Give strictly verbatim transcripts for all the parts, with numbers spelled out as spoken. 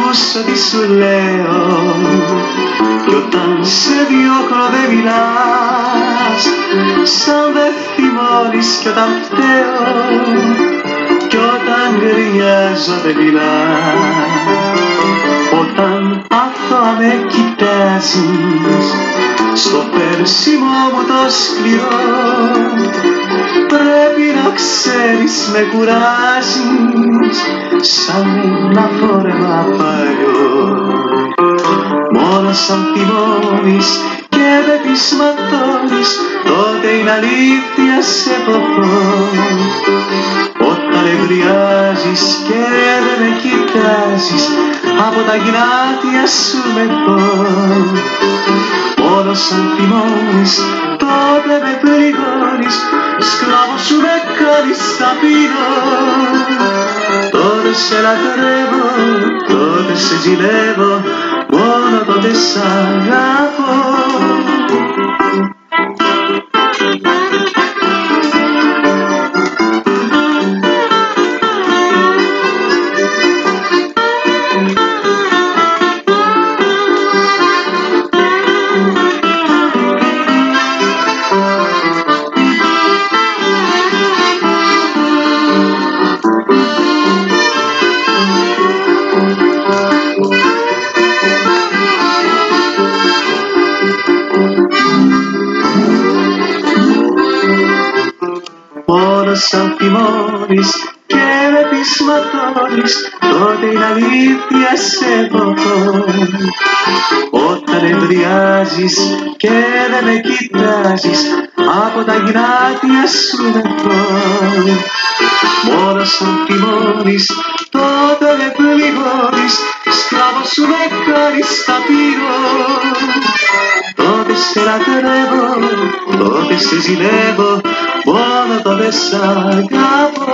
ακούς ό,τι σου λέω, κι όταν σε διώχνω δεν μιλάς, σαν δεν θυμώνεις κι όταν φταίω, κι όταν γκρινιάζω δεν μιλάς. Όταν αθώα με κοιτάζεις, στο πέρσιμο μου το σκληρό, πρέπει να ξέρεις με κουράζεις, σαν ένα φόρεμα παλιό. Μόνο σαν θυμώνεις και με πεισματώνεις, τότε είναι αλήθεια σε ποθώ. Όταν εμβριάζεις και δεν με κοιτάζεις, από τα γυνάτια σου με δω. Μόνο σαν θυμώνεις, τότε με πληγώνεις, σκλάβο σου με κάνεις ταπεινό. Τότε σε λατρεύω, τότε σε ζηλεύω, μόνο τότε σ' αγαπώ. Μόνο σαν θυμώνεις και με πεισματώνεις, τότε είναι αλήθεια σε ποθώ. Όταν εμβριάζεις και δεν με κοιτάζεις, από τα γυνάτια σου με δω. Μόνο σαν θυμώνεις, τότε με πληγώνεις, σκλάβο σου με κάνεις ταπεινό. Τότε σε λατρεύω, τότε σε ζηλεύω, μόνο τότε σ' αγαπώ.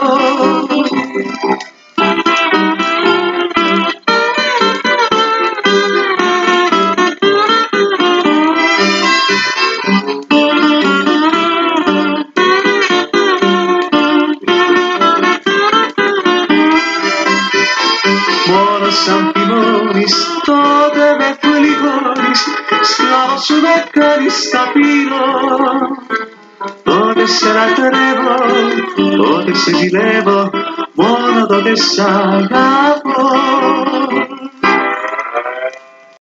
Μόνο σαν θυμώνεις, τότε με πληγώνεις, σκλάβο σου με κάνεις ταπεινό. Τότε σε λατρεύω, τότε σε ζηλεύω, μόνο τότε σ' αγαπώ.